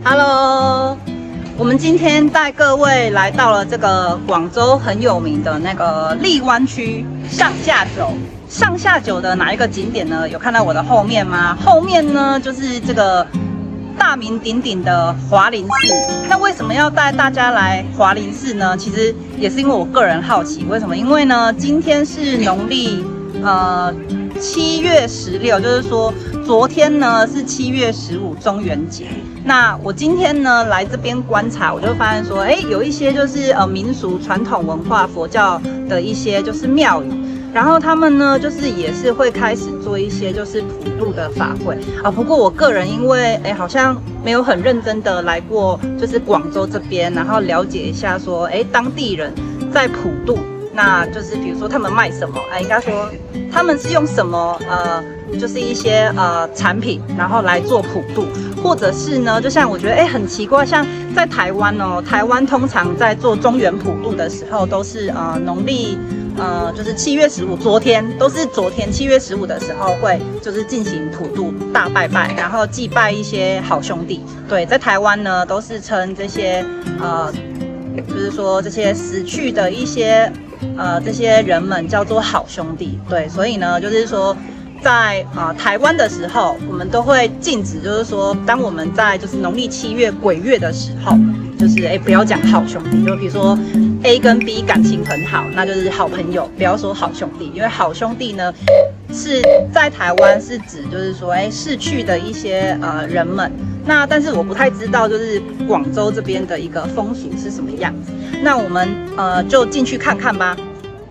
Hello， 我们今天带各位来到了这个广州很有名的那个荔湾区上下九。上下九的哪一个景点呢？有看到我的后面吗？后面呢就是这个大名鼎鼎的华林寺。那为什么要带大家来华林寺呢？其实也是因为我个人好奇，为什么？因为呢，今天是农历7月16，就是说昨天呢是7月15中元节。那我今天呢来这边观察，我就发现说，有一些就是民俗传统文化佛教的一些就是庙宇。然后他们呢，就是也是会开始做一些就是普渡的法会啊。不过我个人因为好像没有很认真的来过，就是广州这边，然后了解一下说，当地人在普渡，那就是比如说他们卖什么，应该说他们是用什么就是一些产品，然后来做普渡，或者是呢，就像我觉得很奇怪，像在台湾哦，台湾通常在做中元普渡的时候，都是农历。就是7月15，昨天7月15的时候会就是进行普渡大拜拜，然后祭拜一些好兄弟。对，在台湾呢都是称这些就是说这些死去的一些这些人们叫做好兄弟。对，所以呢就是说在台湾的时候，我们都会禁止，就是说当我们在就是农历7月鬼月的时候。就是不要讲好兄弟，就比如说 A 跟 B 感情很好，那就是好朋友，不要说好兄弟，因为好兄弟呢是在台湾是指就是说逝去的一些人们。那但是我不太知道就是广州这边的一个风俗是什么样子，那我们就进去看看吧。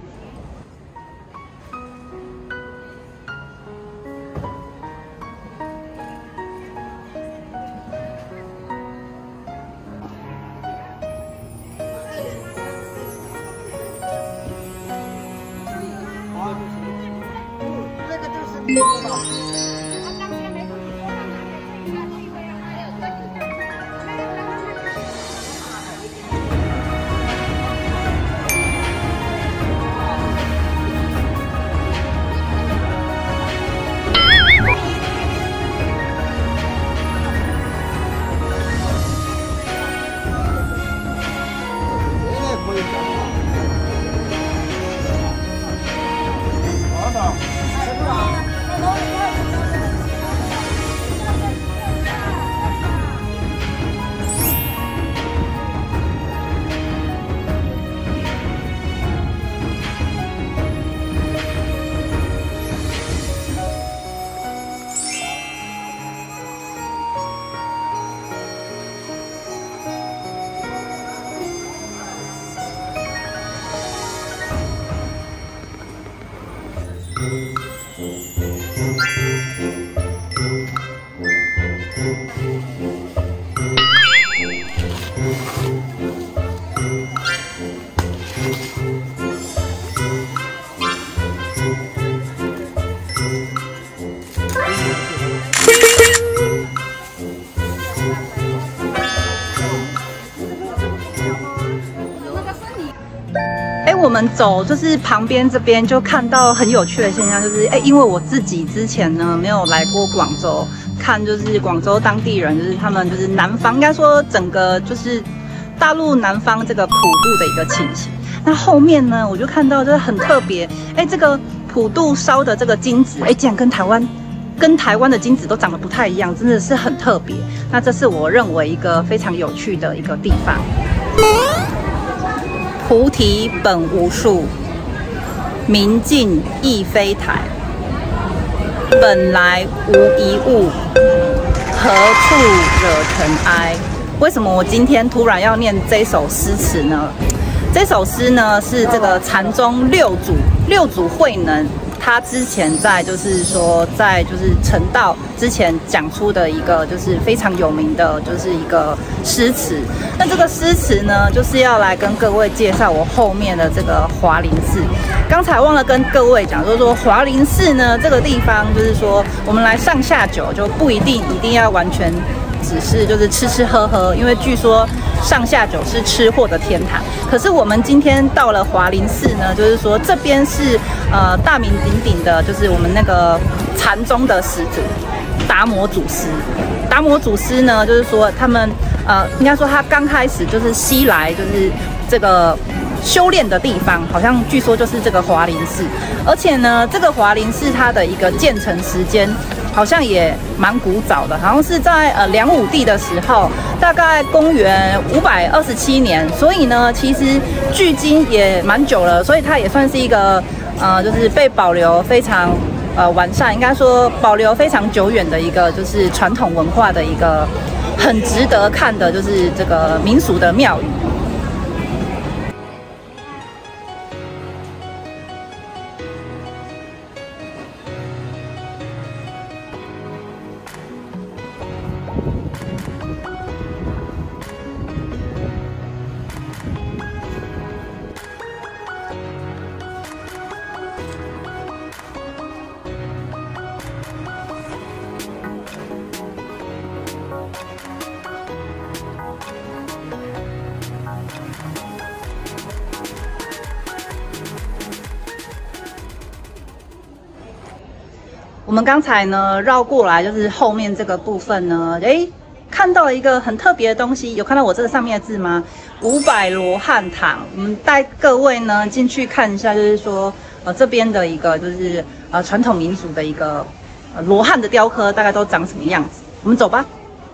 我们走就是旁边这边就看到很有趣的现象，就是因为我自己之前呢没有来过广州，看就是广州当地人就是他们就是南方，应该说整个就是大陆南方这个普渡的一个情形。那后面呢我就看到就是很特别，这个普渡烧的这个金纸，竟然跟台湾的金纸都长得不太一样，真的是很特别。那这是我认为一个非常有趣的一个地方。菩提本无树，明镜亦非台。本来无一物，何处惹尘埃？为什么我今天突然要念这首诗词呢？这首诗呢是这个禅宗六祖慧能。他之前在就是成道之前讲出的一个就是非常有名的就是一个诗词。那这个诗词呢，就是要来跟各位介绍我后面的这个华林寺。刚才忘了跟各位讲，就是说华林寺呢这个地方，就是说我们来上下九就不一定要完全只是就是吃喝喝，因为据说上下九是吃货的天堂。可是我们今天到了华林寺呢，就是说这边是大名鼎鼎的，就是我们那个禅宗的始祖达摩祖师。达摩祖师呢，就是说他们应该说他刚开始就是西来就是这个修炼的地方，好像据说就是这个华林寺。而且呢，这个华林寺它的一个建成时间好像也蛮古早的，好像是在梁武帝的时候，大概公元527年。所以呢，其实距今也蛮久了，所以它也算是一个就是被保留非常完善，应该说保留非常久远的一个就是传统文化的一个很值得看的，就是这个民俗的庙宇。我们刚才呢绕过来，就是后面这个部分呢，看到了一个很特别的东西，有看到我这个上面的字吗？500罗汉堂。我们带各位呢进去看一下，就是说这边的一个就是传统民俗的一个罗汉的雕刻，大概都长什么样子？我们走吧。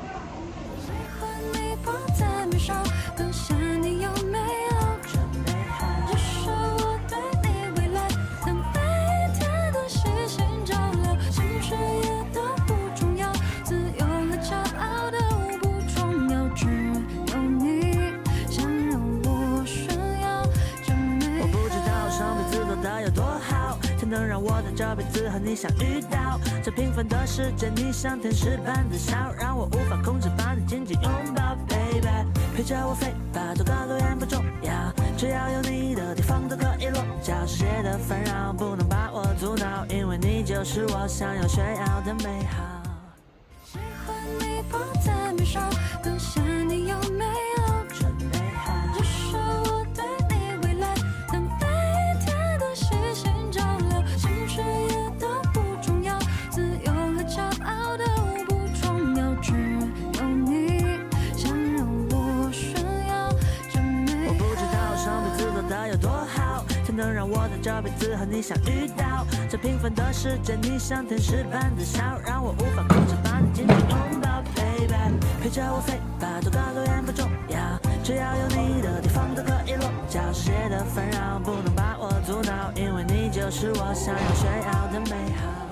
能让我在这辈子和你相遇到这平凡的世界，你像天使般的笑，让我无法控制把你紧紧拥抱 ，baby， 陪着我飞吧，多高多远不重要，只要有你的地方都可以落脚。世界的纷扰不能把我阻挠，因为你就是我想要炫耀的美好。喜欢你不再渺小，更想你有没有这美好？只是我对你未来等待一天的细心照料，心事也都不重要，自由和骄傲都不重要，只有你想让我炫耀这美好。我不知道上辈子做的有多好，才能让我在这辈子和你相遇到这平凡的世界，你像天使般的笑，让我无法控制把你紧紧拥抱 ，baby， 陪着我飞吧，多高多远不重要，只要有你的地方都可以落脚。世界的纷扰不能把我阻挠，因为你就是我想要炫耀的美好。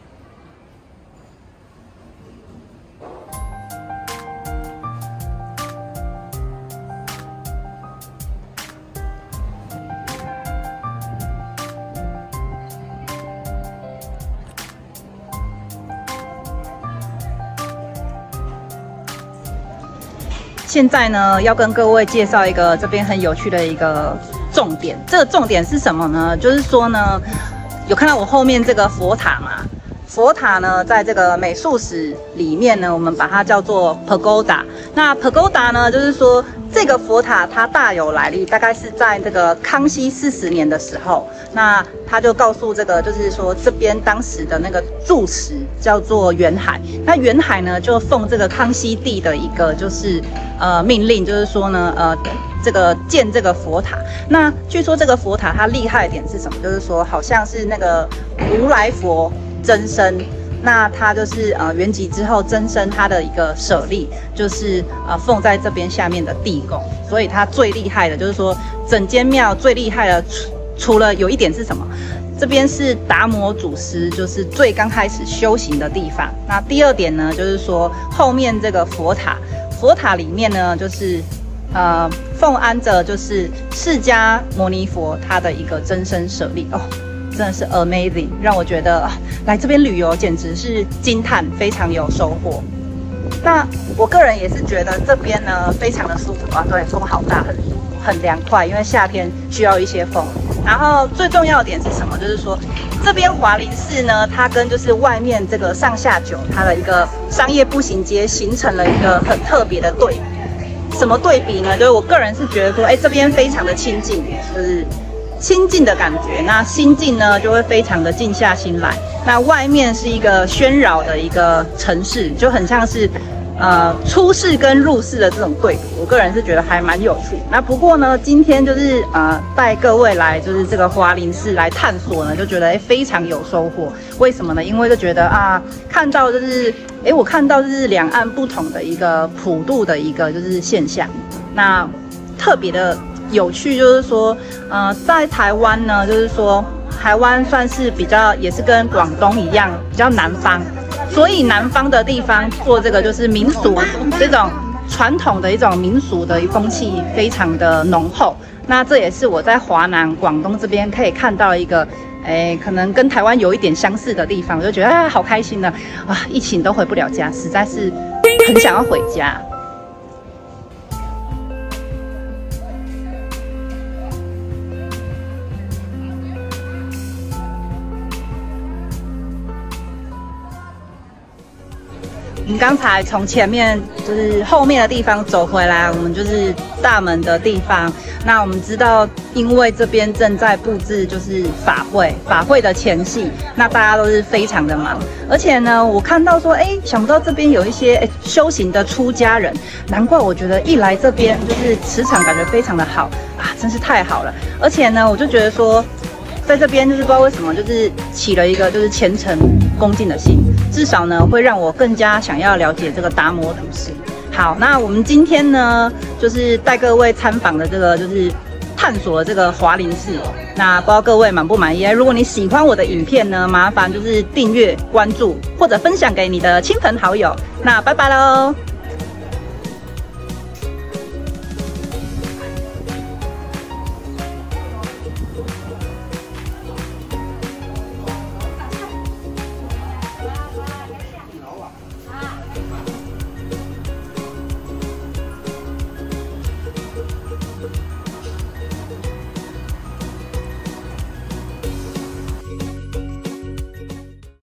现在呢，要跟各位介绍一个这边很有趣的一个重点。这个重点是什么呢？就是说呢，有看到我后面这个佛塔吗？佛塔呢，在这个美术史里面呢，我们把它叫做 pagoda。那 pagoda 呢，就是说这个佛塔它大有来历，大概是在这个康熙40年的时候，那他就告诉这个，就是说这边当时的那个住持叫做袁海。那袁海呢，就奉这个康熙帝的一个就是命令，就是说呢，这个建这个佛塔。那据说这个佛塔它厉害的点是什么？就是说好像是那个如来佛真身，那他就是圆寂之后真身他的一个舍利，就是奉在这边下面的地宫。所以他最厉害的就是说整间庙最厉害的除了有一点是什么？这边是达摩祖师，就是最刚开始修行的地方。那第二点呢，就是说后面这个佛塔，佛塔里面呢就是奉安着就是释迦牟尼佛他的一个真身舍利哦。真的是 amazing， 让我觉得来这边旅游简直是惊叹，非常有收获。那我个人也是觉得这边呢非常的舒服啊，对，风好大，很凉快，因为夏天需要一些风。然后最重要的点是什么？就是说这边华林寺呢，它跟就是外面这个上下九它的一个商业步行街形成了一个很特别的对比。什么对比呢？就是我个人是觉得说，这边非常的亲近，就是清静的感觉。那心境呢，就会非常的静下心来。那外面是一个喧扰的一个城市，就很像是出世跟入世的这种对比，我个人是觉得还蛮有趣。那不过呢，今天就是带各位来就是这个华林寺来探索呢，就觉得非常有收获。为什么呢？因为就觉得看到就是我看到就是两岸不同的一个普渡的一个就是现象。那特别的有趣就是说，在台湾呢，就是说台湾算是比较也是跟广东一样比较南方。所以南方的地方做这个就是民俗这种传统的一种民俗的风气非常的浓厚。那这也是我在华南广东这边可以看到一个，可能跟台湾有一点相似的地方，我就觉得好开心呢疫情都回不了家，实在是很想要回家。我们刚才从前面就是后面的地方走回来，我们就是大门的地方。那我们知道，因为这边正在布置就是法会的前夕，那大家都是非常的忙。而且呢，我看到说，想不到这边有一些修行的出家人，难怪我觉得一来这边就是磁场感觉非常的好真是太好了。而且呢，我就觉得说，在这边就是不知道为什么，就是起了一个就是虔诚恭敬的心。至少呢，会让我更加想要了解这个达摩祖师。好，那我们今天呢，就是带各位参访的这个，就是探索了这个华林寺。那不知道各位满不满意？如果你喜欢我的影片呢，麻烦就是订阅、关注或者分享给你的亲朋好友。那拜拜喽。